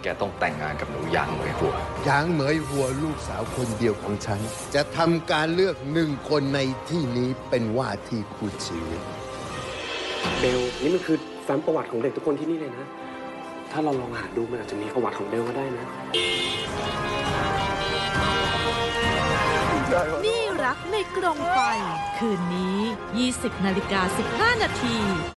ต้องแต่งงานกับหนูหยางเหมยหัวหยางเหมยหัวลูกสาวคนเดียวของฉันจะทำการเลือก1 คนในที่นี้เป็นว่าที่คู่ชีวิตเบลนี่มันคือแฟ้มประวัติของเด็กทุกคนที่นี่เลยนะถ้าเราลองหาดูมันอาจจะมีประวัติของเบลก็ได้นะนี่รักในกรงไฟคืนนี้ 20:15 นาที